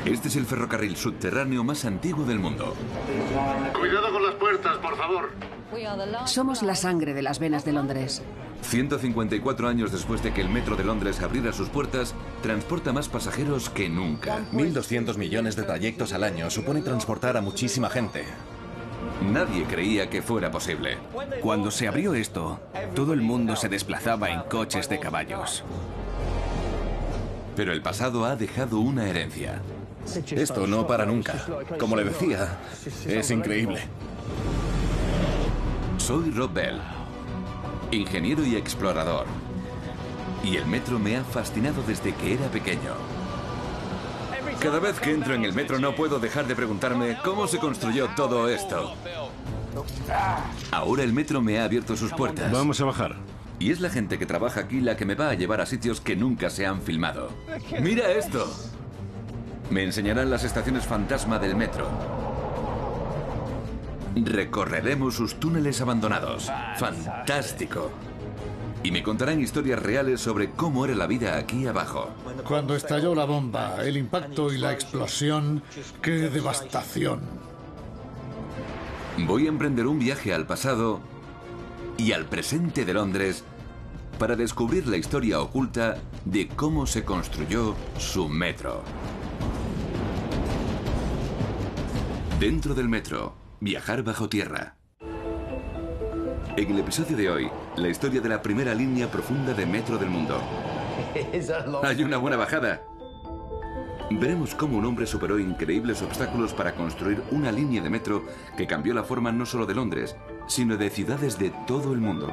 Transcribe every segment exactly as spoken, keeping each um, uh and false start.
Este es el ferrocarril subterráneo más antiguo del mundo. Cuidado con las puertas, por favor. Somos la sangre de las venas de Londres. ciento cincuenta y cuatro años después de que el metro de Londres abriera sus puertas, transporta más pasajeros que nunca. mil doscientos millones de trayectos al año supone transportar a muchísima gente. Nadie creía que fuera posible. Cuando se abrió esto, todo el mundo se desplazaba en coches de caballos. Pero el pasado ha dejado una herencia. Esto no para nunca. Como le decía, es increíble. Soy Rob Bell, ingeniero y explorador. Y el metro me ha fascinado desde que era pequeño. Cada vez que entro en el metro no puedo dejar de preguntarme cómo se construyó todo esto. Ahora el metro me ha abierto sus puertas. Vamos a bajar. Y es la gente que trabaja aquí la que me va a llevar a sitios que nunca se han filmado. ¡Mira esto! Me enseñarán las estaciones fantasma del metro. Recorreremos sus túneles abandonados. ¡Fantástico! Y me contarán historias reales sobre cómo era la vida aquí abajo. Cuando estalló la bomba, el impacto y la explosión, ¡qué devastación! Voy a emprender un viaje al pasado y al presente de Londres para descubrir la historia oculta de cómo se construyó su metro. Dentro del metro, viajar bajo tierra. En el episodio de hoy, la historia de la primera línea profunda de metro del mundo. Hay una buena bajada. Veremos cómo un hombre superó increíbles obstáculos para construir una línea de metro que cambió la forma no solo de Londres, sino de ciudades de todo el mundo.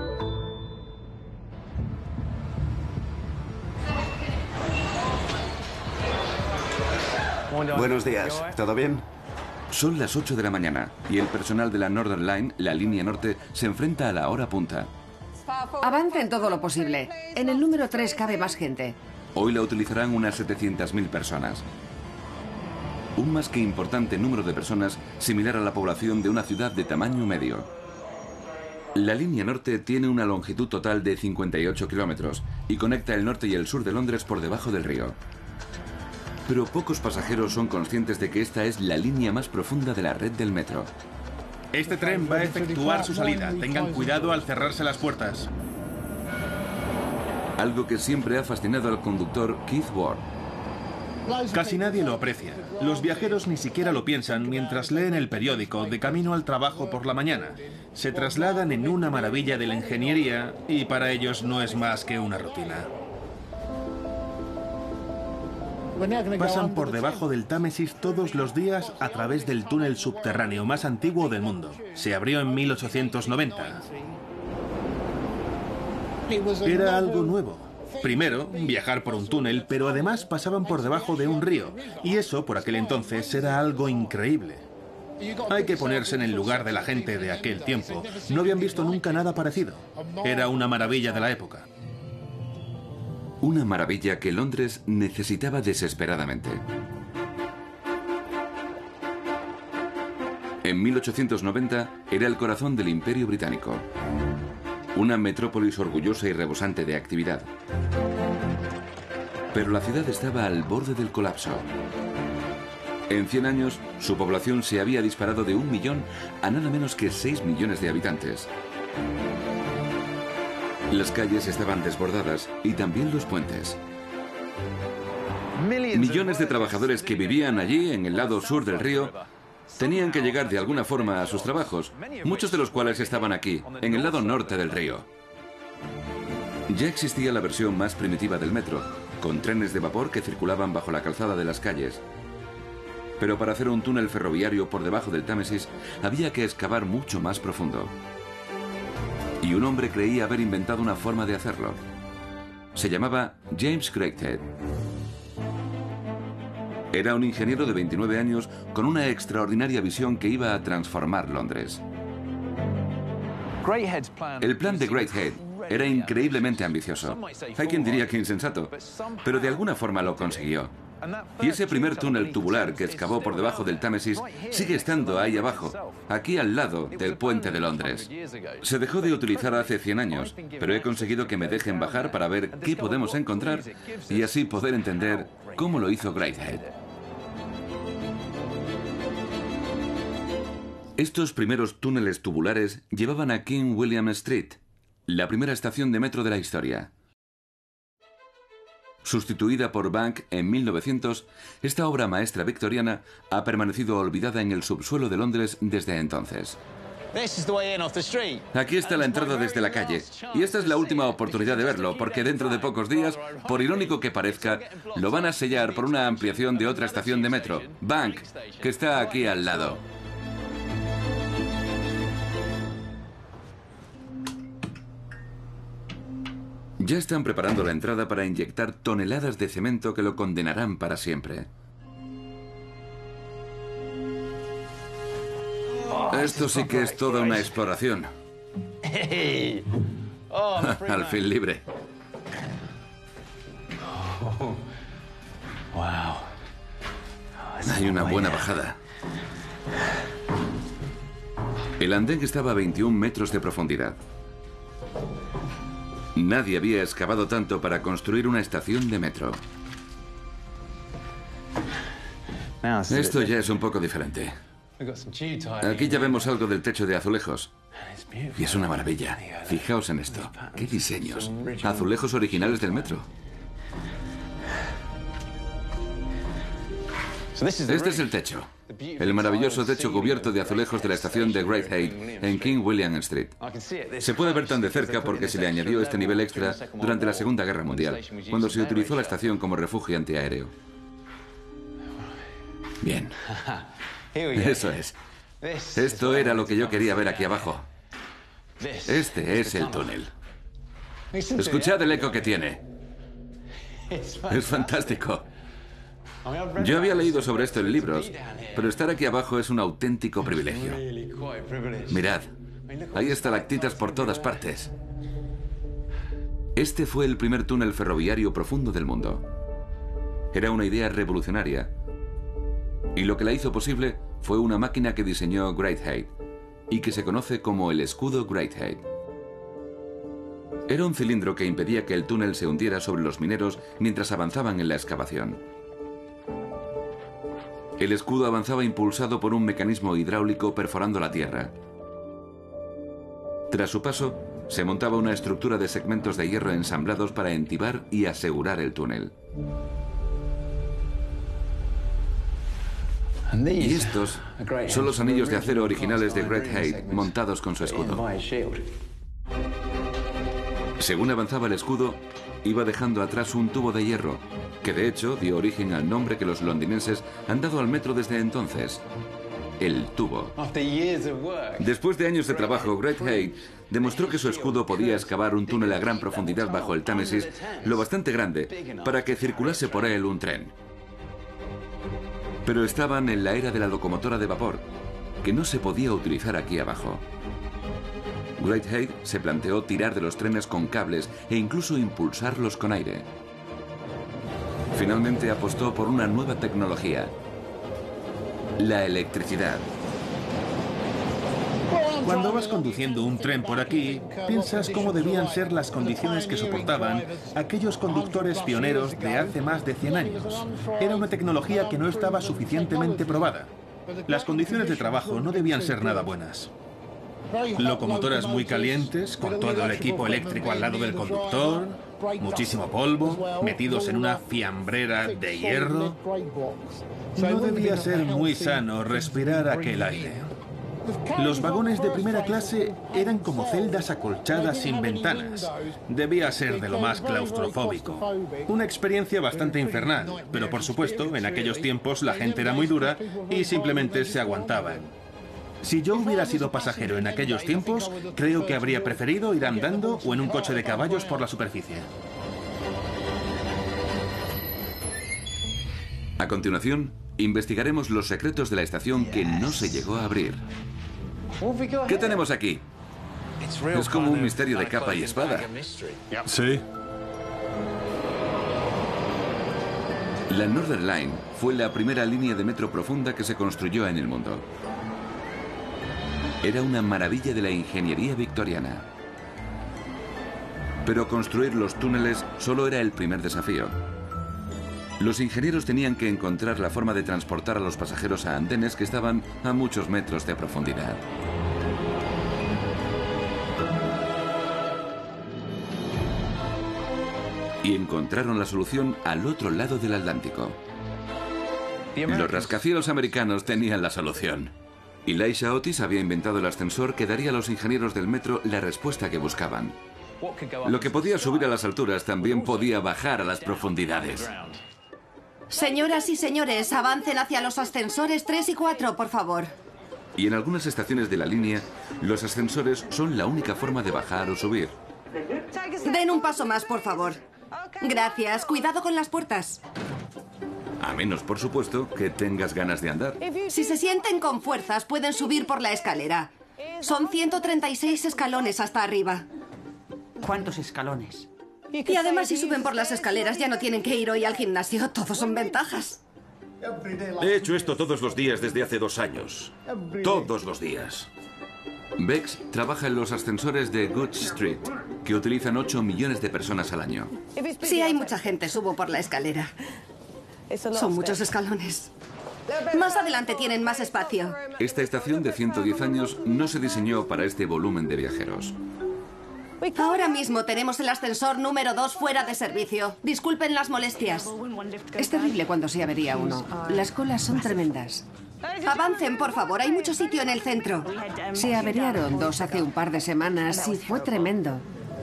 Buenos días, ¿todo bien? Son las ocho de la mañana y el personal de la Northern Line, la línea norte, se enfrenta a la hora punta. Avancen todo lo posible. En el número tres cabe más gente. Hoy la utilizarán unas setecientas mil personas. Un más que importante número de personas similar a la población de una ciudad de tamaño medio. La línea norte tiene una longitud total de cincuenta y ocho kilómetros y conecta el norte y el sur de Londres por debajo del río. Pero pocos pasajeros son conscientes de que esta es la línea más profunda de la red del metro. Este tren va a efectuar su salida. Tengan cuidado al cerrarse las puertas. Algo que siempre ha fascinado al conductor Keith Ward. Casi nadie lo aprecia. Los viajeros ni siquiera lo piensan mientras leen el periódico de camino al trabajo por la mañana. Se trasladan en una maravilla de la ingeniería y para ellos no es más que una rutina. Pasan por debajo del Támesis todos los días a través del túnel subterráneo más antiguo del mundo. Se abrió en mil ochocientos noventa. Era algo nuevo. Primero, viajar por un túnel, pero además pasaban por debajo de un río. Y eso, por aquel entonces, era algo increíble. Hay que ponerse en el lugar de la gente de aquel tiempo. No habían visto nunca nada parecido. Era una maravilla de la época. Una maravilla que Londres necesitaba desesperadamente. En mil ochocientos noventa era el corazón del Imperio Británico. Una metrópolis orgullosa y rebosante de actividad. Pero la ciudad estaba al borde del colapso. En cien años, su población se había disparado de un millón a nada menos que seis millones de habitantes. Las calles estaban desbordadas y también los puentes. Millones de trabajadores que vivían allí, en el lado sur del río, tenían que llegar de alguna forma a sus trabajos, muchos de los cuales estaban aquí, en el lado norte del río. Ya existía la versión más primitiva del metro, con trenes de vapor que circulaban bajo la calzada de las calles. Pero para hacer un túnel ferroviario por debajo del Támesis, había que excavar mucho más profundo. Y un hombre creía haber inventado una forma de hacerlo. Se llamaba James Greathead. Era un ingeniero de veintinueve años con una extraordinaria visión que iba a transformar Londres. El plan de Greathead era increíblemente ambicioso. Hay quien diría que insensato, pero de alguna forma lo consiguió. Y ese primer túnel tubular que excavó por debajo del Támesis sigue estando ahí abajo, aquí al lado del puente de Londres. Se dejó de utilizar hace cien años, pero he conseguido que me dejen bajar para ver qué podemos encontrar y así poder entender cómo lo hizo Greathead. Estos primeros túneles tubulares llevaban a King William Street, la primera estación de metro de la historia. Sustituida por Bank en mil novecientos, esta obra maestra victoriana ha permanecido olvidada en el subsuelo de Londres desde entonces. Aquí está la entrada desde la calle, y esta es la última oportunidad de verlo, porque dentro de pocos días, por irónico que parezca, lo van a sellar por una ampliación de otra estación de metro, Bank, que está aquí al lado. Ya están preparando la entrada para inyectar toneladas de cemento que lo condenarán para siempre. Esto sí que es toda una exploración. Al fin libre. Hay una buena bajada. El andén estaba a veintiún metros de profundidad. Nadie había excavado tanto para construir una estación de metro. Esto ya es un poco diferente. Aquí ya vemos algo del techo de azulejos. Y es una maravilla. Fijaos en esto. ¡Qué diseños! Azulejos originales del metro. Este es el techo. El maravilloso techo cubierto de azulejos de la estación de Greatgate en King William Street. Se puede ver tan de cerca porque se le añadió este nivel extra durante la Segunda Guerra Mundial, cuando se utilizó la estación como refugio antiaéreo. Bien. Eso es. Esto era lo que yo quería ver aquí abajo. Este es el túnel. Escuchad el eco que tiene. Es fantástico. Yo había leído sobre esto en libros, pero estar aquí abajo es un auténtico privilegio. Mirad, hay estalactitas por todas partes. Este fue el primer túnel ferroviario profundo del mundo. Era una idea revolucionaria. Y lo que la hizo posible fue una máquina que diseñó Greatgate y que se conoce como el escudo Greatgate. Era un cilindro que impedía que el túnel se hundiera sobre los mineros mientras avanzaban en la excavación. El escudo avanzaba impulsado por un mecanismo hidráulico perforando la tierra. Tras su paso, se montaba una estructura de segmentos de hierro ensamblados para entibar y asegurar el túnel. Y estos son los anillos de acero originales de Greatgate montados con su escudo. Según avanzaba el escudo, iba dejando atrás un tubo de hierro, que de hecho dio origen al nombre que los londinenses han dado al metro desde entonces: el tubo. Después de años de trabajo, Greatgate demostró que su escudo podía excavar un túnel a gran profundidad bajo el Támesis, lo bastante grande para que circulase por él un tren. Pero estaban en la era de la locomotora de vapor, que no se podía utilizar aquí abajo. Greatgate se planteó tirar de los trenes con cables e incluso impulsarlos con aire. Finalmente apostó por una nueva tecnología: la electricidad. Cuando vas conduciendo un tren por aquí, piensas cómo debían ser las condiciones que soportaban aquellos conductores pioneros de hace más de cien años. Era una tecnología que no estaba suficientemente probada. Las condiciones de trabajo no debían ser nada buenas. Locomotoras muy calientes, con todo el equipo eléctrico al lado del conductor, muchísimo polvo, metidos en una fiambrera de hierro. No debía ser muy sano respirar aquel aire. Los vagones de primera clase eran como celdas acolchadas sin ventanas. Debía ser de lo más claustrofóbico. Una experiencia bastante infernal, pero por supuesto, en aquellos tiempos la gente era muy dura y simplemente se aguantaban. Si yo hubiera sido pasajero en aquellos tiempos, creo que habría preferido ir andando o en un coche de caballos por la superficie. A continuación, investigaremos los secretos de la estación que no se llegó a abrir. ¿Qué tenemos aquí? Es como un misterio de capa y espada. Sí. La Northern Line fue la primera línea de metro profunda que se construyó en el mundo. Era una maravilla de la ingeniería victoriana. Pero construir los túneles solo era el primer desafío. Los ingenieros tenían que encontrar la forma de transportar a los pasajeros a andenes que estaban a muchos metros de profundidad. Y encontraron la solución al otro lado del Atlántico. Los rascacielos americanos tenían la solución. Elisha Otis había inventado el ascensor que daría a los ingenieros del metro la respuesta que buscaban. Lo que podía subir a las alturas también podía bajar a las profundidades. Señoras y señores, avancen hacia los ascensores tres y cuatro, por favor. Y en algunas estaciones de la línea, los ascensores son la única forma de bajar o subir. Den un paso más, por favor. Gracias. Cuidado con las puertas. A menos, por supuesto, que tengas ganas de andar. Si se sienten con fuerzas, pueden subir por la escalera. Son ciento treinta y seis escalones hasta arriba. ¿Cuántos escalones? Y además, si suben por las escaleras, ya no tienen que ir hoy al gimnasio. Todos son ventajas. He hecho esto todos los días desde hace dos años. Todos los días. Bex trabaja en los ascensores de Good Street, que utilizan ocho millones de personas al año. Si hay mucha gente, subo por la escalera. Son muchos escalones. Más adelante tienen más espacio. Esta estación de ciento diez años no se diseñó para este volumen de viajeros. Ahora mismo tenemos el ascensor número dos fuera de servicio. Disculpen las molestias. Es terrible cuando se avería uno. Las colas son tremendas. Avancen, por favor. Hay mucho sitio en el centro. Se averiaron dos hace un par de semanas y fue tremendo.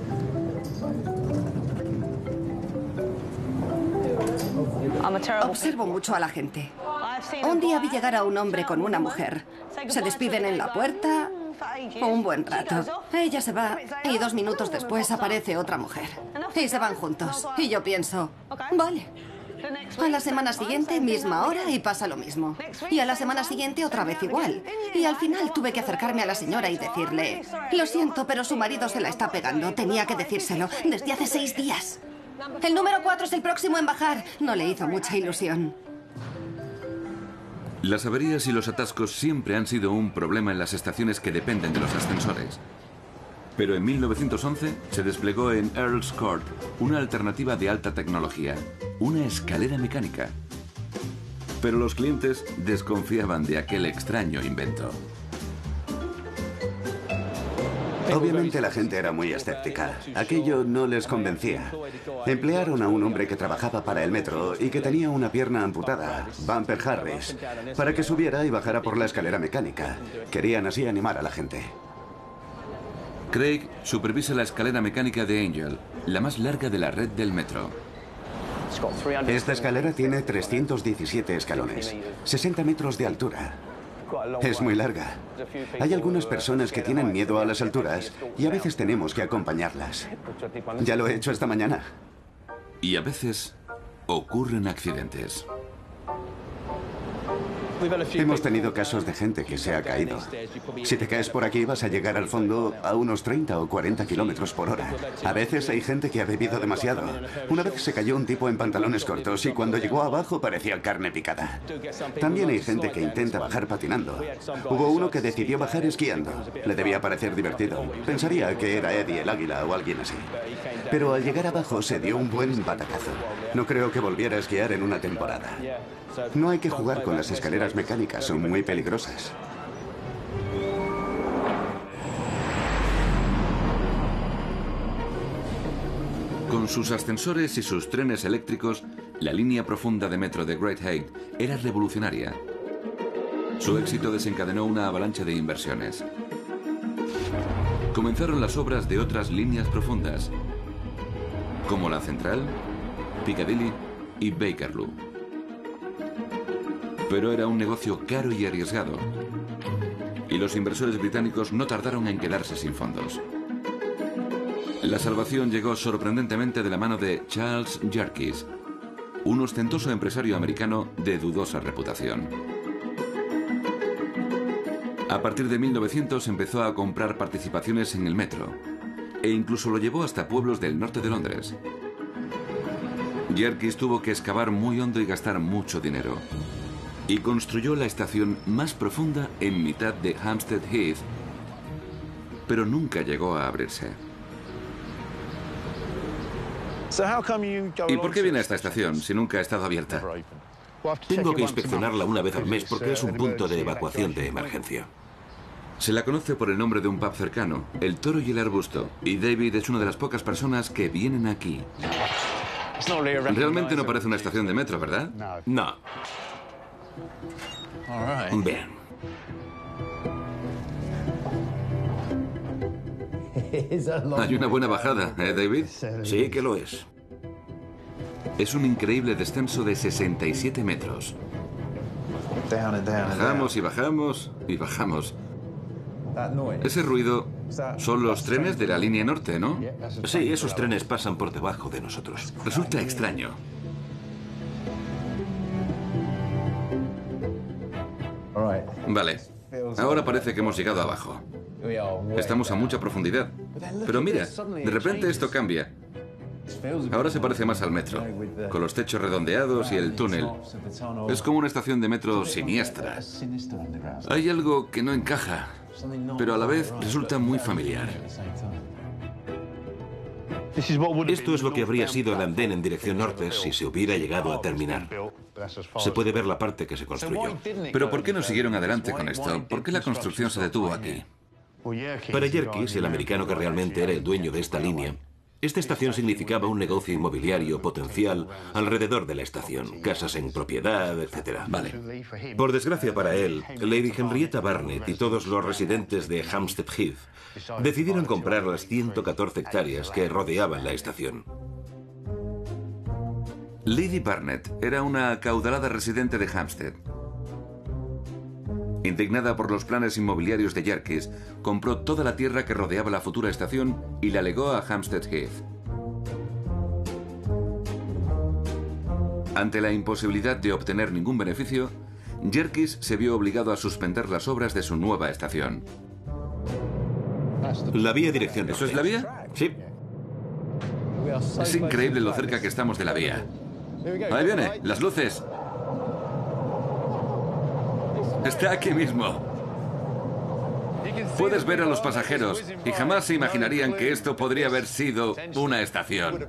Observo mucho a la gente. Un día vi llegar a un hombre con una mujer. Se despiden en la puerta. Un buen rato. Ella se va y dos minutos después aparece otra mujer. Y se van juntos. Y yo pienso, vale. A la semana siguiente, misma hora y pasa lo mismo. Y a la semana siguiente otra vez igual. Y al final tuve que acercarme a la señora y decirle, lo siento, pero su marido se la está pegando. Tenía que decírselo desde hace seis días. El número cuatro es el próximo en bajar. No le hizo mucha ilusión. Las averías y los atascos siempre han sido un problema en las estaciones que dependen de los ascensores. Pero en mil novecientos once se desplegó en Earl's Court una alternativa de alta tecnología, una escalera mecánica. Pero los clientes desconfiaban de aquel extraño invento. Obviamente la gente era muy escéptica. Aquello no les convencía. Emplearon a un hombre que trabajaba para el metro y que tenía una pierna amputada, Bumper Harris, para que subiera y bajara por la escalera mecánica. Querían así animar a la gente. Craig supervisa la escalera mecánica de Angel, la más larga de la red del metro. Esta escalera tiene trescientos diecisiete escalones, sesenta metros de altura. Es muy larga. Hay algunas personas que tienen miedo a las alturas y a veces tenemos que acompañarlas. Ya lo he hecho esta mañana. Y a veces ocurren accidentes. Hemos tenido casos de gente que se ha caído. Si te caes por aquí vas a llegar al fondo a unos treinta o cuarenta kilómetros por hora. A veces hay gente que ha bebido demasiado. Una vez se cayó un tipo en pantalones cortos y cuando llegó abajo parecía carne picada. También hay gente que intenta bajar patinando. Hubo uno que decidió bajar esquiando. Le debía parecer divertido. Pensaría que era Eddie el Águila o alguien así. Pero al llegar abajo se dio un buen batacazo. No creo que volviera a esquiar en una temporada. No hay que jugar con las escaleras mecánicas, son muy peligrosas. Con sus ascensores y sus trenes eléctricos, la línea profunda de metro de Great Height era revolucionaria. Su éxito desencadenó una avalancha de inversiones. Comenzaron las obras de otras líneas profundas, como la Central, Piccadilly y Bakerloo. Pero era un negocio caro y arriesgado, y los inversores británicos no tardaron en quedarse sin fondos. La salvación llegó sorprendentemente de la mano de Charles Yerkes, un ostentoso empresario americano de dudosa reputación. A partir de mil novecientos empezó a comprar participaciones en el metro, e incluso lo llevó hasta pueblos del norte de Londres. Yerkes tuvo que excavar muy hondo y gastar mucho dinero, y construyó la estación más profunda en mitad de Hampstead Heath, pero nunca llegó a abrirse. ¿Y por qué viene a esta estación si nunca ha estado abierta? Tengo que inspeccionarla una vez al mes porque es un punto de evacuación de emergencia. Se la conoce por el nombre de un pub cercano, El Toro y el Arbusto, y David es una de las pocas personas que vienen aquí. Realmente no parece una estación de metro, ¿verdad? No. Bien. Hay una buena bajada, ¿eh, David? Sí que lo es. Es un increíble descenso de sesenta y siete metros. Bajamos y bajamos y bajamos. Ese ruido son los trenes de la línea norte, ¿no? Sí, esos trenes pasan por debajo de nosotros. Resulta extraño. Vale. Ahora parece que hemos llegado abajo. Estamos a mucha profundidad. Pero mira, de repente esto cambia. Ahora se parece más al metro, con los techos redondeados y el túnel. Es como una estación de metro siniestra. Hay algo que no encaja, pero a la vez resulta muy familiar. Esto es lo que habría sido el andén en dirección norte si se hubiera llegado a terminar. Se puede ver la parte que se construyó. Pero ¿por qué no siguieron adelante con esto? ¿Por qué la construcción se detuvo aquí? Para Yerkes, el americano que realmente era el dueño de esta línea, esta estación significaba un negocio inmobiliario potencial alrededor de la estación, casas en propiedad, etcétera. Vale. Por desgracia para él, Lady Henrietta Barnett y todos los residentes de Hampstead Heath decidieron comprar las ciento catorce hectáreas que rodeaban la estación. Lady Barnett era una acaudalada residente de Hampstead. Indignada por los planes inmobiliarios de Yerkes, compró toda la tierra que rodeaba la futura estación y la legó a Hampstead Heath. Ante la imposibilidad de obtener ningún beneficio, Yerkes se vio obligado a suspender las obras de su nueva estación. La vía dirección norte. ¿Eso es la vía? Sí. Es increíble lo cerca que estamos de la vía. Ahí viene, las luces. Está aquí mismo. Puedes ver a los pasajeros y jamás se imaginarían que esto podría haber sido una estación.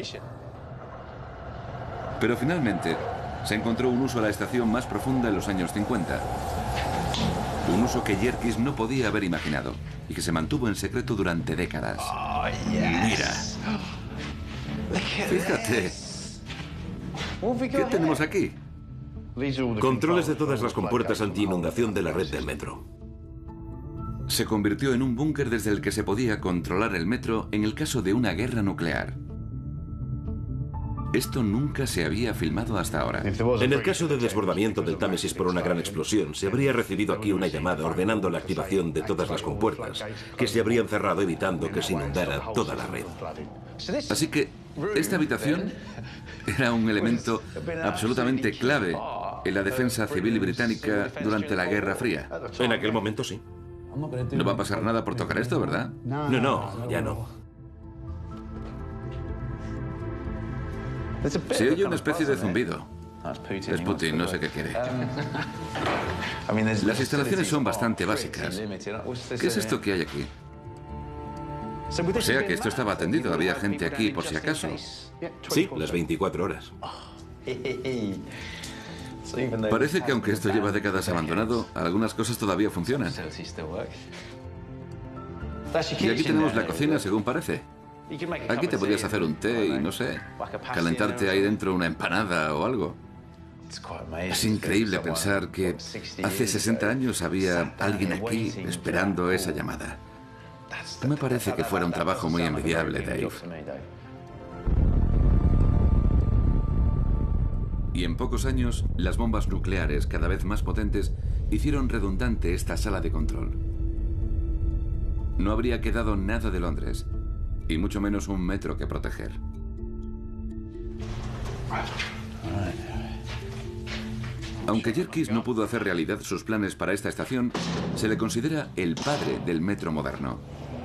Pero finalmente se encontró un uso a la estación más profunda en los años cincuenta. Un uso que Yerkes no podía haber imaginado y que se mantuvo en secreto durante décadas. Mira. Fíjate. ¿Qué tenemos aquí? Controles de todas las compuertas anti-inundación de la red del metro. Se convirtió en un búnker desde el que se podía controlar el metro en el caso de una guerra nuclear. Esto nunca se había filmado hasta ahora. En el caso de desbordamiento del Támesis por una gran explosión, se habría recibido aquí una llamada ordenando la activación de todas las compuertas, que se habrían cerrado evitando que se inundara toda la red. Así que esta habitación era un elemento absolutamente clave en la defensa civil británica durante la Guerra Fría. En aquel momento sí. No va a pasar nada por tocar esto, ¿verdad? No, no, ya no. Se oye una especie de zumbido. Es Putin, no sé qué quiere. Las instalaciones son bastante básicas. ¿Qué es esto que hay aquí? O sea que esto estaba atendido, había gente aquí por si acaso. Sí, las veinticuatro horas. Parece que aunque esto lleva décadas abandonado, algunas cosas todavía funcionan. Y aquí tenemos la cocina, según parece. Aquí te podías hacer un té y, no sé, calentarte ahí dentro una empanada o algo. Es increíble pensar que hace sesenta años había alguien aquí esperando esa llamada. No me parece que fuera un trabajo muy envidiable, Dave. Y en pocos años, las bombas nucleares, cada vez más potentes, hicieron redundante esta sala de control. No habría quedado nada de Londres, y mucho menos un metro que proteger. Aunque Yerkes no pudo hacer realidad sus planes para esta estación, se le considera el padre del metro moderno.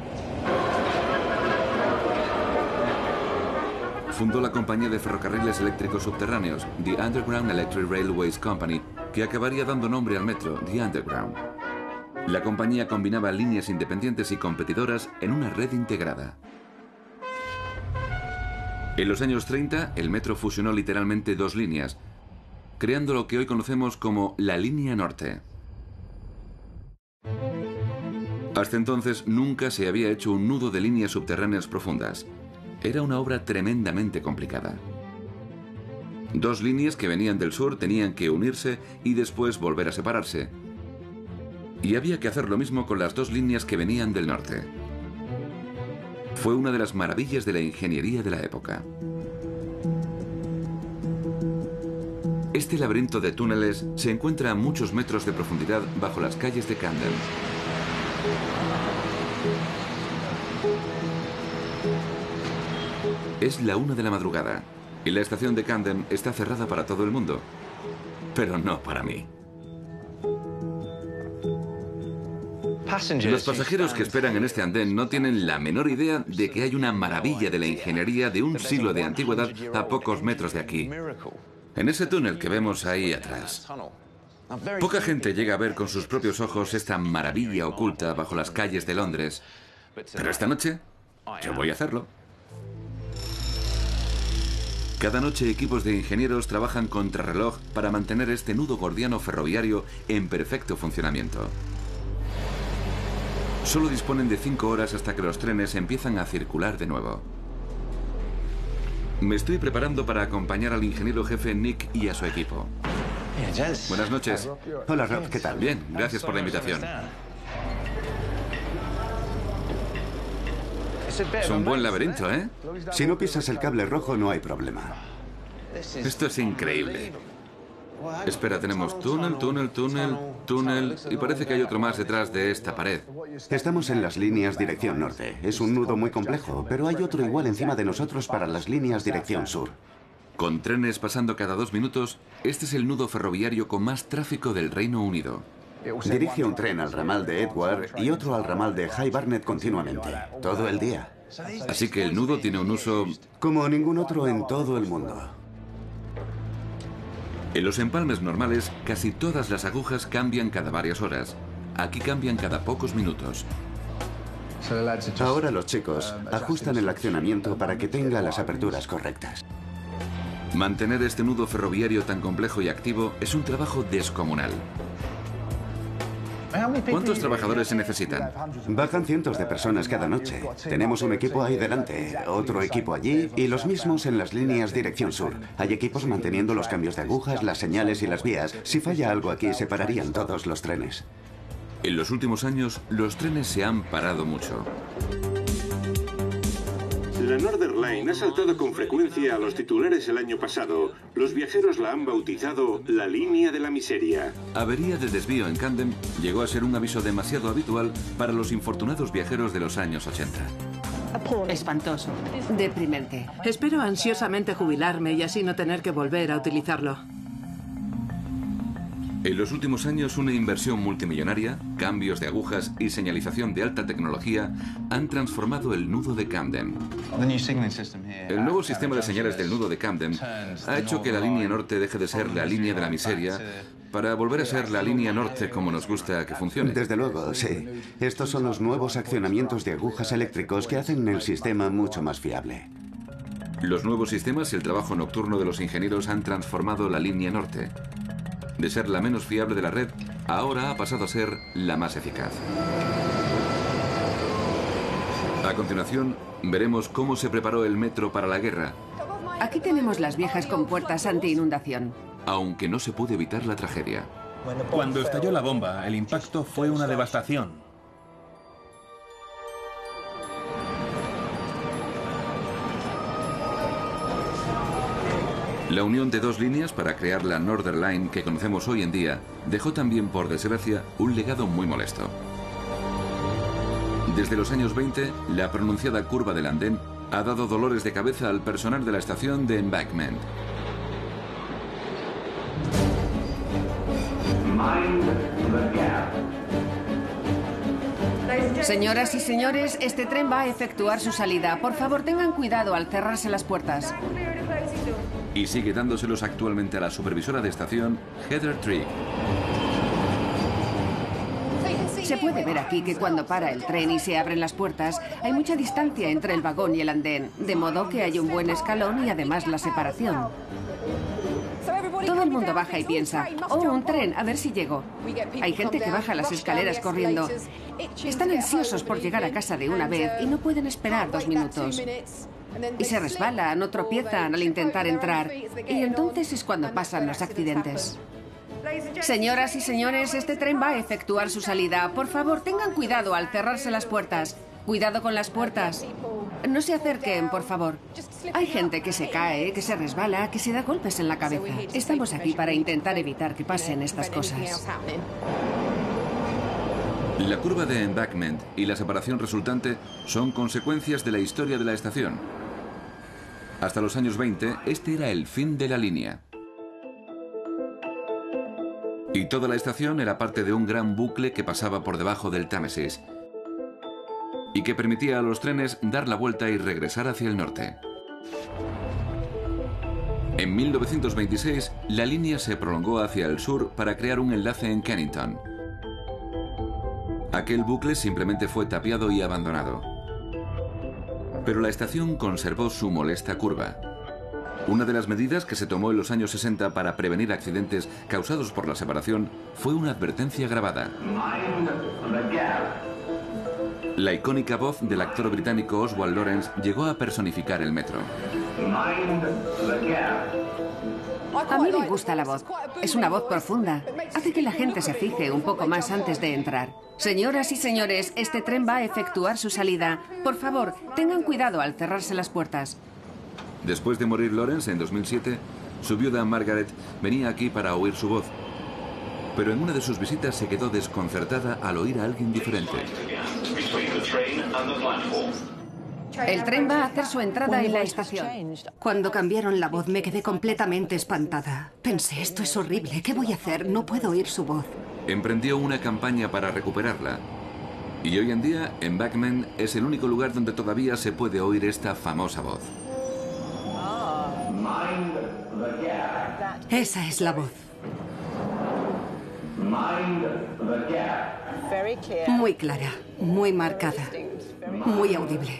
Fundó la compañía de ferrocarriles eléctricos subterráneos, The Underground Electric Railways Company, que acabaría dando nombre al metro, The Underground. La compañía combinaba líneas independientes y competidoras en una red integrada. En los años treinta, el metro fusionó literalmente dos líneas, creando lo que hoy conocemos como la Línea Norte. Hasta entonces nunca se había hecho un nudo de líneas subterráneas profundas. Era una obra tremendamente complicada. Dos líneas que venían del sur tenían que unirse y después volver a separarse. Y había que hacer lo mismo con las dos líneas que venían del norte. Fue una de las maravillas de la ingeniería de la época. Este laberinto de túneles se encuentra a muchos metros de profundidad bajo las calles de Camden. Es la una de la madrugada y la estación de Camden está cerrada para todo el mundo, pero no para mí. Los pasajeros que esperan en este andén no tienen la menor idea de que hay una maravilla de la ingeniería de un siglo de antigüedad a pocos metros de aquí, en ese túnel que vemos ahí atrás. Poca gente llega a ver con sus propios ojos esta maravilla oculta bajo las calles de Londres, pero esta noche yo voy a hacerlo. Cada noche equipos de ingenieros trabajan contrarreloj para mantener este nudo gordiano ferroviario en perfecto funcionamiento. Solo disponen de cinco horas hasta que los trenes empiezan a circular de nuevo. Me estoy preparando para acompañar al ingeniero jefe Nick y a su equipo. Buenas noches. Hola, Rob, ¿qué tal? Bien, gracias por la invitación. Es un buen laberinto, ¿eh? Si no pisas el cable rojo, no hay problema. Esto es increíble. Espera, tenemos túnel, túnel, túnel, túnel, y parece que hay otro más detrás de esta pared. Estamos en las líneas dirección norte. Es un nudo muy complejo, pero hay otro igual encima de nosotros para las líneas dirección sur. Con trenes pasando cada dos minutos, este es el nudo ferroviario con más tráfico del Reino Unido. Dirige un tren al ramal de Edward y otro al ramal de High Barnet continuamente, todo el día. Así que el nudo tiene un uso... como ningún otro en todo el mundo. En los empalmes normales, casi todas las agujas cambian cada varias horas. Aquí cambian cada pocos minutos. Ahora los chicos ajustan el accionamiento para que tenga las aperturas correctas. Mantener este nudo ferroviario tan complejo y activo es un trabajo descomunal. ¿Cuántos trabajadores se necesitan? Bajan cientos de personas cada noche. Tenemos un equipo ahí delante, otro equipo allí y los mismos en las líneas dirección sur. Hay equipos manteniendo los cambios de agujas, las señales y las vías. Si falla algo aquí, se pararían todos los trenes. En los últimos años, los trenes se han parado mucho. La Northern Line ha saltado con frecuencia a los titulares el año pasado. Los viajeros la han bautizado la línea de la miseria. Avería de desvío en Camden llegó a ser un aviso demasiado habitual para los infortunados viajeros de los años ochenta. Espantoso. Deprimente. Espero ansiosamente jubilarme y así no tener que volver a utilizarlo. En los últimos años, una inversión multimillonaria, cambios de agujas y señalización de alta tecnología han transformado el nudo de Camden. El nuevo sistema de señales del nudo de Camden ha hecho que la línea norte deje de ser la línea de la miseria para volver a ser la línea norte como nos gusta que funcione. Desde luego, sí. Estos son los nuevos accionamientos de agujas eléctricos que hacen el sistema mucho más fiable. Los nuevos sistemas y el trabajo nocturno de los ingenieros han transformado la línea norte. De ser la menos fiable de la red, ahora ha pasado a ser la más eficaz. A continuación, veremos cómo se preparó el metro para la guerra. Aquí tenemos las viejas compuertas anti-inundación. Aunque no se pudo evitar la tragedia. Cuando estalló la bomba, el impacto fue una devastación. La unión de dos líneas para crear la Northern Line que conocemos hoy en día dejó también, por desgracia, un legado muy molesto. Desde los años veinte, la pronunciada curva del andén ha dado dolores de cabeza al personal de la estación de Embankment. Señoras y señores, este tren va a efectuar su salida. Por favor, tengan cuidado al cerrarse las puertas. Y sigue dándoselos actualmente a la supervisora de estación, Heather Trigg. Se puede ver aquí que cuando para el tren y se abren las puertas, hay mucha distancia entre el vagón y el andén, de modo que hay un buen escalón y además la separación. Todo el mundo baja y piensa, oh, un tren, a ver si llego. Hay gente que baja las escaleras corriendo. Están ansiosos por llegar a casa de una vez y no pueden esperar dos minutos. Y se resbalan o tropiezan al intentar entrar. Y entonces es cuando pasan los accidentes. Señoras y señores, este tren va a efectuar su salida. Por favor, tengan cuidado al cerrarse las puertas. Cuidado con las puertas. No se acerquen, por favor. Hay gente que se cae, que se resbala, que se da golpes en la cabeza. Estamos aquí para intentar evitar que pasen estas cosas. La curva de embankment y la separación resultante son consecuencias de la historia de la estación. Hasta los años veinte, este era el fin de la línea. Y toda la estación era parte de un gran bucle que pasaba por debajo del Támesis y que permitía a los trenes dar la vuelta y regresar hacia el norte. En mil novecientos veintiséis, la línea se prolongó hacia el sur para crear un enlace en Kennington. Aquel bucle simplemente fue tapiado y abandonado. Pero la estación conservó su molesta curva. Una de las medidas que se tomó en los años sesenta para prevenir accidentes causados por la separación fue una advertencia grabada. La icónica voz del actor británico Oswald Lawrence llegó a personificar el metro. A mí me gusta la voz. Es una voz profunda. Hace que la gente se fije un poco más antes de entrar. Señoras y señores, este tren va a efectuar su salida. Por favor, tengan cuidado al cerrarse las puertas. Después de morir Lawrence en dos mil siete, su viuda Margaret venía aquí para oír su voz. Pero en una de sus visitas se quedó desconcertada al oír a alguien diferente. El tren va a hacer su entrada en la estación. Cuando cambiaron la voz me quedé completamente espantada. Pensé, esto es horrible, ¿qué voy a hacer? No puedo oír su voz. Emprendió una campaña para recuperarla. Y hoy en día, Embankment es el único lugar donde todavía se puede oír esta famosa voz. Esa es la voz. Muy clara, muy marcada, muy audible.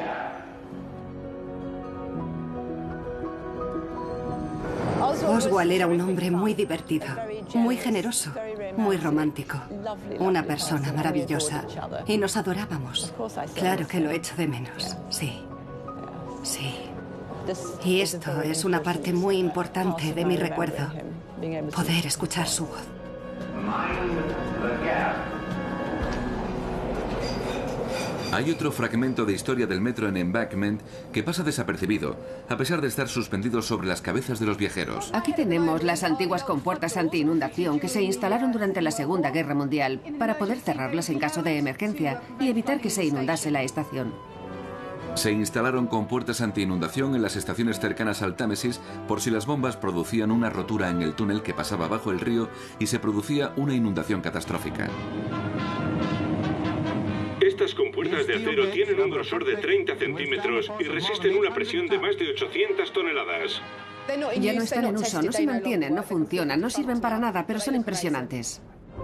Oswald era un hombre muy divertido, muy generoso, muy romántico, una persona maravillosa y nos adorábamos. Claro que lo echo de menos, sí, sí. Y esto es una parte muy importante de mi recuerdo, poder escuchar su voz. Hay otro fragmento de historia del metro en Embankment que pasa desapercibido, a pesar de estar suspendido sobre las cabezas de los viajeros. Aquí tenemos las antiguas compuertas anti-inundación que se instalaron durante la Segunda Guerra Mundial para poder cerrarlas en caso de emergencia y evitar que se inundase la estación. Se instalaron compuertas anti-inundación en las estaciones cercanas al Támesis por si las bombas producían una rotura en el túnel que pasaba bajo el río y se producía una inundación catastrófica. Estas compuertas de acero tienen un grosor de treinta centímetros y resisten una presión de más de ochocientas toneladas. Ya no están en uso, no se mantienen, no funcionan, no sirven para nada, pero son impresionantes.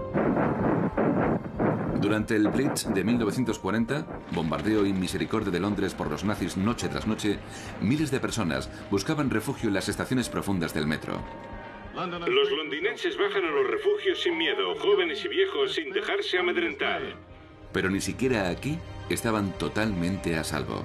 Durante el Blitz de mil novecientos cuarenta, bombardeo y misericordia de Londres por los nazis noche tras noche, miles de personas buscaban refugio en las estaciones profundas del metro. Los londinenses bajan a los refugios sin miedo, jóvenes y viejos, sin dejarse amedrentar. Pero ni siquiera aquí estaban totalmente a salvo.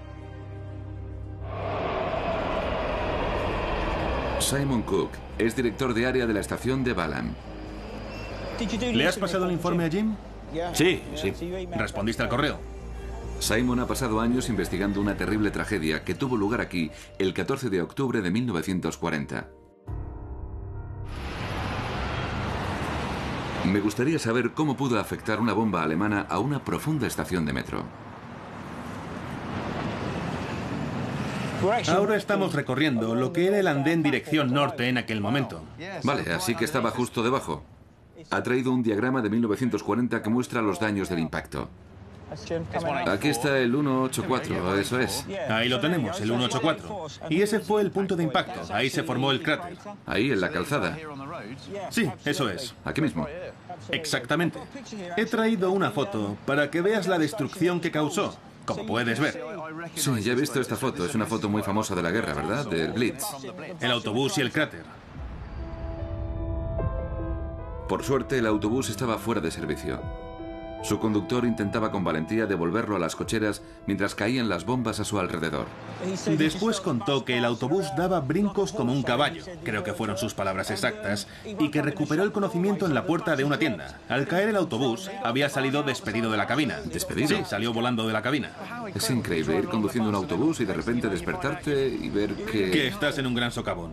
Simon Cook es director de área de la estación de Balham. ¿Le has pasado el informe a Jim? Sí, sí. ¿Respondiste al correo? Simon ha pasado años investigando una terrible tragedia que tuvo lugar aquí el catorce de octubre de mil novecientos cuarenta. Me gustaría saber cómo pudo afectar una bomba alemana a una profunda estación de metro. Ahora estamos recorriendo lo que era el andén dirección norte en aquel momento. Vale, así que estaba justo debajo. Ha traído un diagrama de mil novecientos cuarenta que muestra los daños del impacto. Aquí está el ciento ochenta y cuatro, eso es. Ahí lo tenemos, el ciento ochenta y cuatro. Y ese fue el punto de impacto. Ahí se formó el cráter. Ahí, en la calzada. Sí, eso es. Aquí mismo. Exactamente. He traído una foto para que veas la destrucción que causó, como puedes ver. Sí, ya he visto esta foto. Es una foto muy famosa de la guerra, ¿verdad? Del Blitz. El autobús y el cráter. Por suerte, el autobús estaba fuera de servicio. Su conductor intentaba con valentía devolverlo a las cocheras mientras caían las bombas a su alrededor. Después contó que el autobús daba brincos como un caballo, creo que fueron sus palabras exactas, y que recuperó el conocimiento en la puerta de una tienda. Al caer el autobús, había salido despedido de la cabina. ¿Despedido? Sí, salió volando de la cabina. Es increíble ir conduciendo un autobús y de repente despertarte y ver que... Que estás en un gran socavón.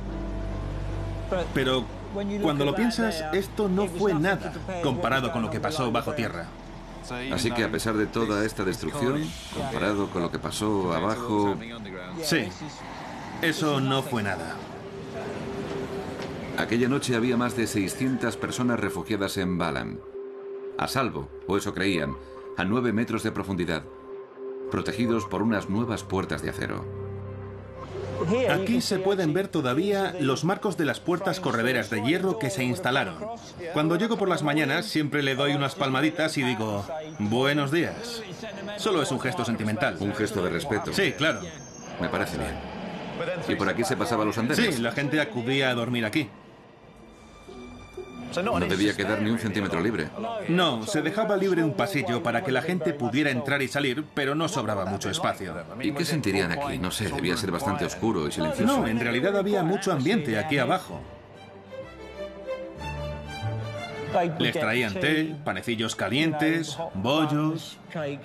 Pero cuando lo piensas, esto no fue nada comparado con lo que pasó bajo tierra. Así que a pesar de toda esta destrucción, comparado con lo que pasó abajo... Sí, eso no fue nada. Aquella noche había más de seiscientas personas refugiadas en Balam. A salvo, o eso creían, a nueve metros de profundidad, protegidos por unas nuevas puertas de acero. Aquí se pueden ver todavía los marcos de las puertas correderas de hierro que se instalaron. Cuando llego por las mañanas siempre le doy unas palmaditas y digo, buenos días. Solo es un gesto sentimental. Un gesto de respeto. Sí, claro. Me parece bien. ¿Y por aquí se pasaban los andenes? Sí, la gente acudía a dormir aquí. No debía quedar ni un centímetro libre. No, se dejaba libre un pasillo para que la gente pudiera entrar y salir, pero no sobraba mucho espacio. ¿Y qué sentirían aquí? No sé, debía ser bastante oscuro y silencioso. No, en realidad había mucho ambiente aquí abajo. Les traían té, panecillos calientes, bollos...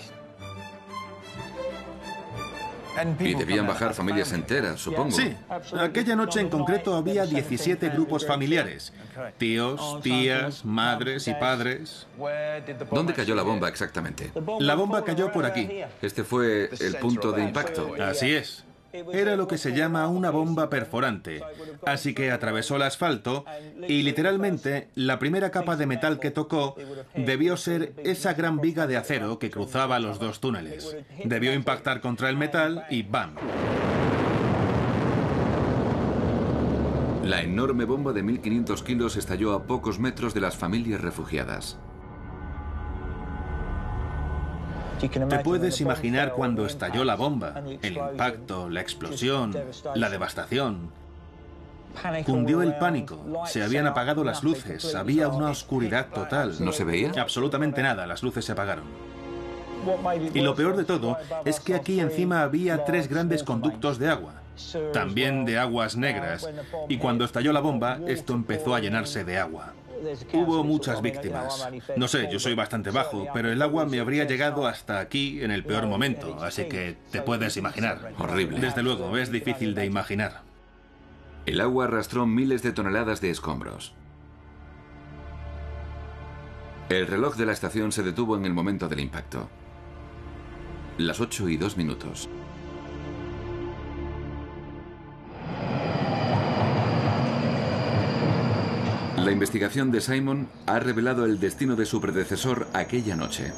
Y debían bajar familias enteras, supongo. Sí, aquella noche en concreto había diecisiete grupos familiares. Tíos, tías, madres y padres. ¿Dónde cayó la bomba exactamente? La bomba cayó por aquí. Este fue el punto de impacto. Así es. Era lo que se llama una bomba perforante, así que atravesó el asfalto y literalmente la primera capa de metal que tocó debió ser esa gran viga de acero que cruzaba los dos túneles. Debió impactar contra el metal y ¡bam! La enorme bomba de mil quinientos kilos estalló a pocos metros de las familias refugiadas. Te puedes imaginar cuando estalló la bomba, el impacto, la explosión, la devastación. Cundió el pánico, se habían apagado las luces, había una oscuridad total. ¿No se veía? Absolutamente nada, las luces se apagaron. Y lo peor de todo es que aquí encima había tres grandes conductos de agua, también de aguas negras, y cuando estalló la bomba, esto empezó a llenarse de agua. Hubo muchas víctimas. No sé, yo soy bastante bajo, pero el agua me habría llegado hasta aquí en el peor momento, así que te puedes imaginar. Horrible. Desde luego, es difícil de imaginar. El agua arrastró miles de toneladas de escombros. El reloj de la estación se detuvo en el momento del impacto. Las ocho y dos minutos. La investigación de Simon ha revelado el destino de su predecesor aquella noche.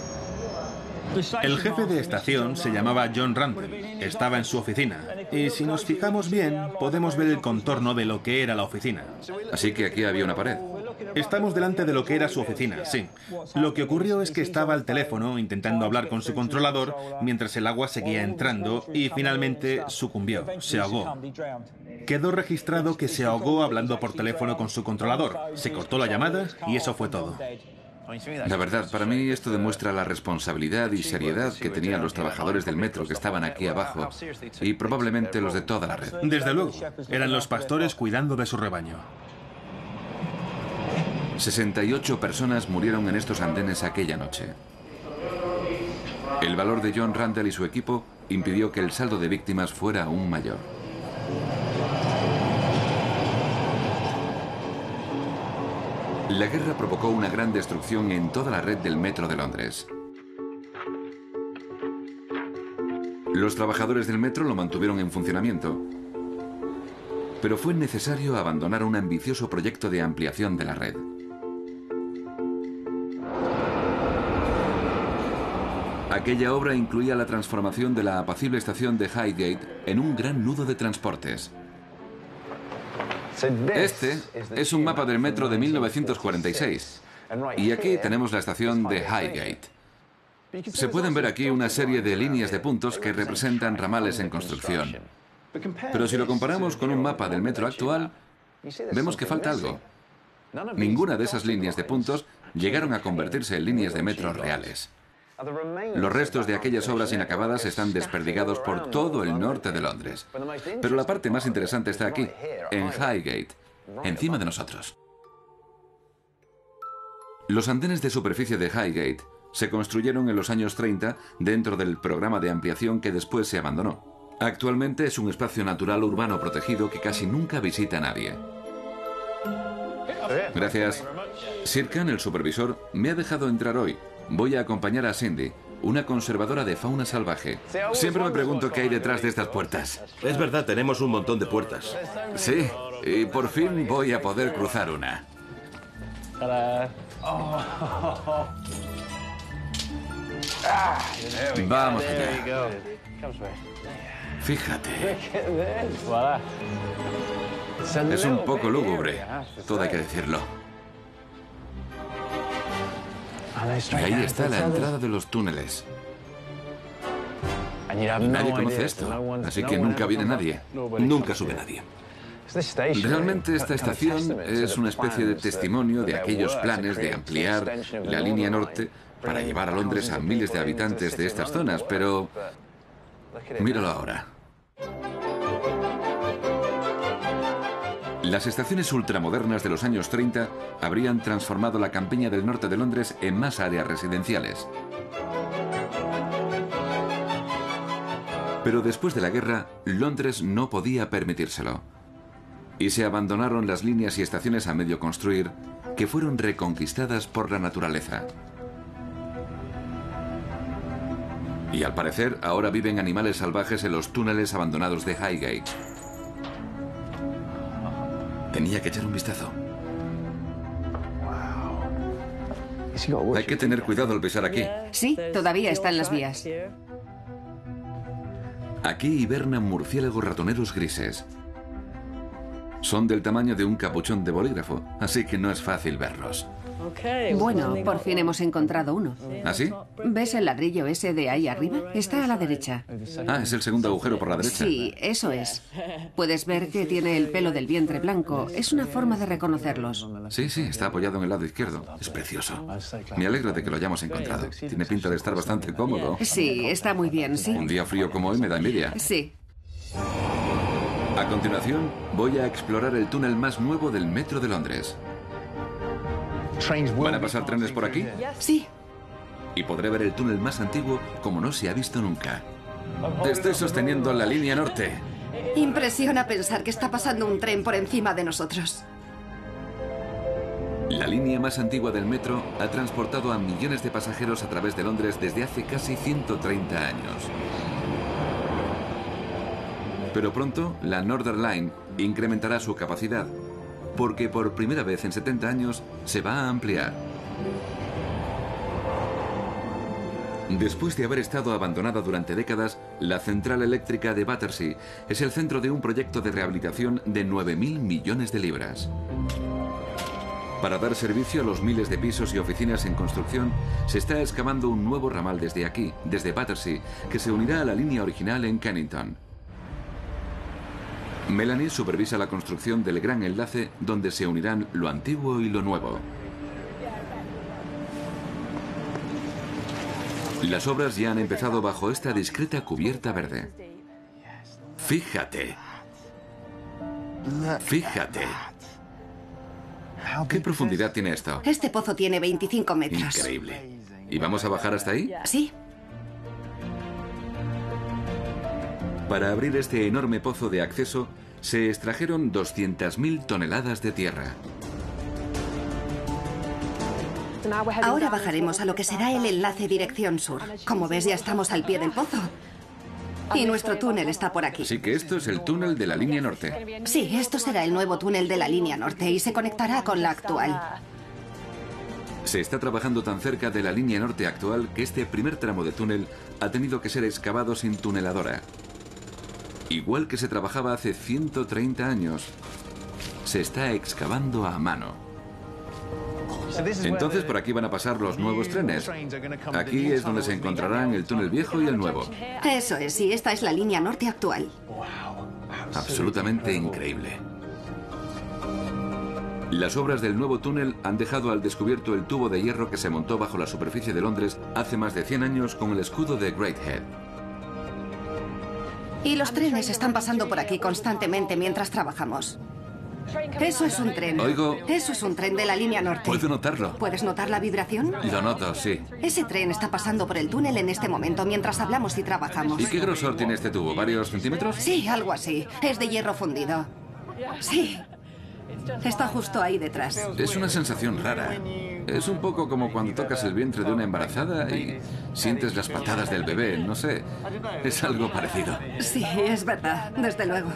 El jefe de estación se llamaba John Randall. Estaba en su oficina. Y si nos fijamos bien, podemos ver el contorno de lo que era la oficina. Así que aquí había una pared. Estamos delante de lo que era su oficina, sí. Lo que ocurrió es que estaba al teléfono intentando hablar con su controlador mientras el agua seguía entrando y finalmente sucumbió, se ahogó. Quedó registrado que se ahogó hablando por teléfono con su controlador. Se cortó la llamada y eso fue todo. La verdad, para mí esto demuestra la responsabilidad y seriedad que tenían los trabajadores del metro que estaban aquí abajo y probablemente los de toda la red. Desde luego, eran los pastores cuidando de su rebaño. sesenta y ocho personas murieron en estos andenes aquella noche. El valor de John Randall y su equipo impidió que el saldo de víctimas fuera aún mayor. La guerra provocó una gran destrucción en toda la red del metro de Londres. Los trabajadores del metro lo mantuvieron en funcionamiento, pero fue necesario abandonar un ambicioso proyecto de ampliación de la red. Aquella obra incluía la transformación de la apacible estación de Highgate en un gran nudo de transportes. Este es un mapa del metro de mil novecientos cuarenta y seis. Y aquí tenemos la estación de Highgate. Se pueden ver aquí una serie de líneas de puntos que representan ramales en construcción. Pero si lo comparamos con un mapa del metro actual, vemos que falta algo. Ninguna de esas líneas de puntos llegaron a convertirse en líneas de metro reales. Los restos de aquellas obras inacabadas están desperdigados por todo el norte de Londres. Pero la parte más interesante está aquí, en Highgate, encima de nosotros. Los andenes de superficie de Highgate se construyeron en los años treinta dentro del programa de ampliación que después se abandonó. Actualmente es un espacio natural urbano protegido que casi nunca visita nadie. Gracias. Sirkan, el supervisor, me ha dejado entrar hoy. Voy a acompañar a Cindy, una conservadora de fauna salvaje. Siempre me pregunto qué hay detrás de estas puertas. Es verdad, tenemos un montón de puertas. Sí, y por fin voy a poder cruzar una. Vamos allá. Fíjate. Es un poco lúgubre, todo hay que decirlo. Y ahí está la entrada de los túneles. Nadie conoce esto, así que nunca viene nadie. Nunca sube nadie. Realmente esta estación es una especie de testimonio de aquellos planes de ampliar la línea norte para llevar a Londres a miles de habitantes de estas zonas, pero míralo ahora. Las estaciones ultramodernas de los años treinta habrían transformado la campiña del norte de Londres en más áreas residenciales. Pero después de la guerra, Londres no podía permitírselo. Y se abandonaron las líneas y estaciones a medio construir, que fueron reconquistadas por la naturaleza. Y al parecer, ahora viven animales salvajes en los túneles abandonados de Highgate. Tenía que echar un vistazo. Hay que tener cuidado al pisar aquí. Sí, todavía está en las vías. Aquí hibernan murciélagos ratoneros grises. Son del tamaño de un capuchón de bolígrafo, así que no es fácil verlos. Bueno, por fin hemos encontrado uno. ¿Ah, sí? ¿Ves el ladrillo ese de ahí arriba? Está a la derecha. Ah, es el segundo agujero por la derecha. Sí, eso es. Puedes ver que tiene el pelo del vientre blanco. Es una forma de reconocerlos. Sí, sí, está apoyado en el lado izquierdo. Es precioso. Me alegro de que lo hayamos encontrado. Tiene pinta de estar bastante cómodo. Sí, está muy bien, sí. Un día frío como hoy me da envidia. Sí. A continuación, voy a explorar el túnel más nuevo del metro de Londres. ¿Van a pasar trenes por aquí? Sí. Y podré ver el túnel más antiguo como no se ha visto nunca. Estoy sosteniendo la línea norte. Impresiona pensar que está pasando un tren por encima de nosotros. La línea más antigua del metro ha transportado a millones de pasajeros a través de Londres desde hace casi ciento treinta años. Pero pronto, la Northern Line incrementará su capacidad, porque por primera vez en setenta años se va a ampliar. Después de haber estado abandonada durante décadas, la central eléctrica de Battersea es el centro de un proyecto de rehabilitación de nueve mil millones de libras. Para dar servicio a los miles de pisos y oficinas en construcción, se está excavando un nuevo ramal desde aquí, desde Battersea, que se unirá a la línea original en Kennington. Melanie supervisa la construcción del gran enlace donde se unirán lo antiguo y lo nuevo. Las obras ya han empezado bajo esta discreta cubierta verde. Fíjate. Fíjate. ¿Qué profundidad tiene esto? Este pozo tiene veinticinco metros. Increíble. ¿Y vamos a bajar hasta ahí? Sí. Para abrir este enorme pozo de acceso, se extrajeron doscientas mil toneladas de tierra. Ahora bajaremos a lo que será el enlace dirección sur. Como ves, ya estamos al pie del pozo. Y nuestro túnel está por aquí. Así que esto es el túnel de la línea norte. Sí, esto será el nuevo túnel de la línea norte y se conectará con la actual. Se está trabajando tan cerca de la línea norte actual que este primer tramo de túnel ha tenido que ser excavado sin tuneladora. Igual que se trabajaba hace ciento treinta años, se está excavando a mano. Entonces por aquí van a pasar los nuevos trenes. Aquí es donde se encontrarán el túnel viejo y el nuevo. Eso es, sí, esta es la línea norte actual. Absolutamente increíble. Las obras del nuevo túnel han dejado al descubierto el tubo de hierro que se montó bajo la superficie de Londres hace más de cien años con el escudo de Greathed. Y los trenes están pasando por aquí constantemente mientras trabajamos. Eso es un tren. Oigo. Eso es un tren de la línea norte. Puedo notarlo. ¿Puedes notar la vibración? Lo noto, sí. Ese tren está pasando por el túnel en este momento mientras hablamos y trabajamos. ¿Y qué grosor tiene este tubo? ¿Varios centímetros? Sí, algo así. Es de hierro fundido. Sí. Está justo ahí detrás. Es una sensación rara. Es un poco como cuando tocas el vientre de una embarazada y sientes las patadas del bebé. No sé. Es algo parecido. Sí, es verdad. Desde luego.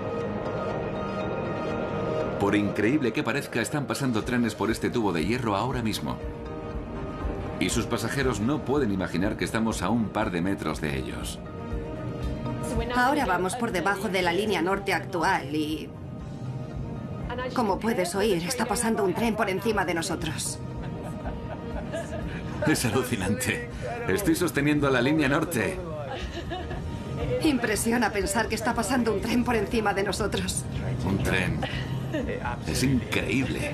Por increíble que parezca, están pasando trenes por este tubo de hierro ahora mismo. Y sus pasajeros no pueden imaginar que estamos a un par de metros de ellos. Ahora vamos por debajo de la línea norte actual y... como puedes oír, está pasando un tren por encima de nosotros. Es alucinante. Estoy sosteniendo la línea norte. Impresiona pensar que está pasando un tren por encima de nosotros. Un tren. Es increíble.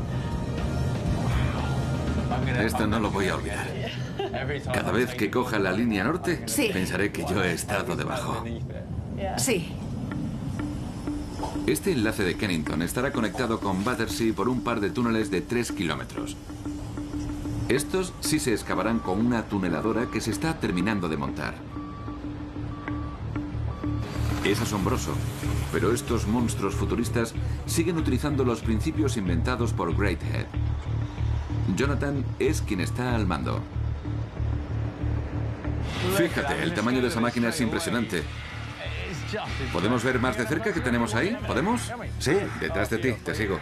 Esto no lo voy a olvidar. Cada vez que coja la línea norte, sí, pensaré que yo he estado debajo. Sí. Este enlace de Kennington estará conectado con Battersea por un par de túneles de tres kilómetros. Estos sí se excavarán con una tuneladora que se está terminando de montar. Es asombroso, pero estos monstruos futuristas siguen utilizando los principios inventados por Greathed. Jonathan es quien está al mando. Fíjate, el tamaño de esa máquina es impresionante. ¿Podemos ver más de cerca qué tenemos ahí? ¿Podemos? Sí. Detrás de ti, te sigo.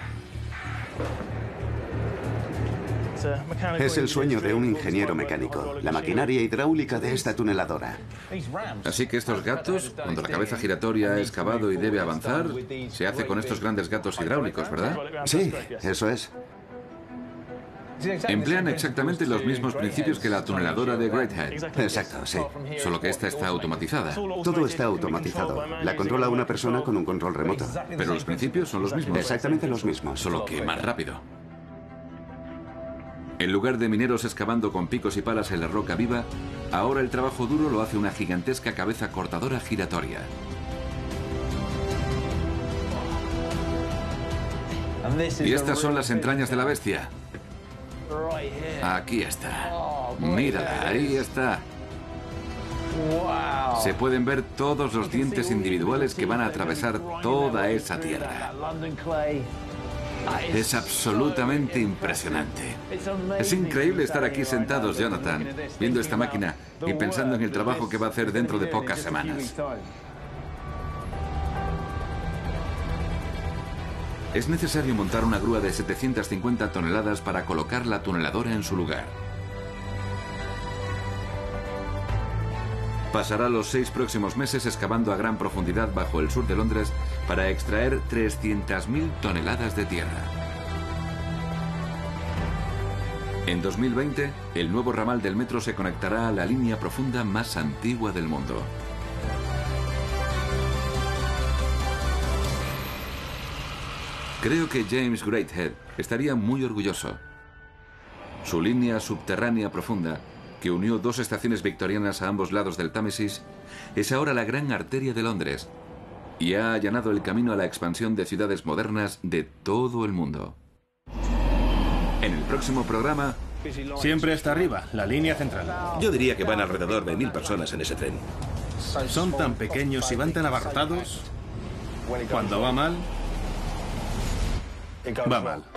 Es el sueño de un ingeniero mecánico, la maquinaria hidráulica de esta tuneladora. Así que estos gatos, cuando la cabeza giratoria ha excavado y debe avanzar, se hace con estos grandes gatos hidráulicos, ¿verdad? Sí, eso es. Emplean exactamente los mismos principios que la tuneladora de Greathed. Exacto, sí. Solo que esta está automatizada. Todo está automatizado. La controla una persona con un control remoto. Pero los principios son los mismos. Exactamente los mismos. Solo que más rápido. En lugar de mineros excavando con picos y palas en la roca viva, ahora el trabajo duro lo hace una gigantesca cabeza cortadora giratoria. Y estas son las entrañas de la bestia. Aquí está. Mírala, ahí está. Se pueden ver todos los dientes individuales que van a atravesar toda esa tierra. Es absolutamente impresionante. Es increíble estar aquí sentados, Jonathan, viendo esta máquina y pensando en el trabajo que va a hacer dentro de pocas semanas. Es necesario montar una grúa de setecientas cincuenta toneladas para colocar la tuneladora en su lugar. Pasará los seis próximos meses excavando a gran profundidad bajo el sur de Londres para extraer trescientas mil toneladas de tierra. En dos mil veinte, el nuevo ramal del metro se conectará a la línea profunda más antigua del mundo. Creo que James Greathed estaría muy orgulloso. Su línea subterránea profunda, que unió dos estaciones victorianas a ambos lados del Támesis, es ahora la gran arteria de Londres y ha allanado el camino a la expansión de ciudades modernas de todo el mundo. En el próximo programa... Siempre hasta arriba, la línea central. Yo diría que van alrededor de mil personas en ese tren. Son tan pequeños y van tan abarrotados. Cuando va mal, va mal.